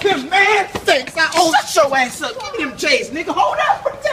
here, man. Thanks. I owe your ass up. Give me them J's, nigga. Hold up.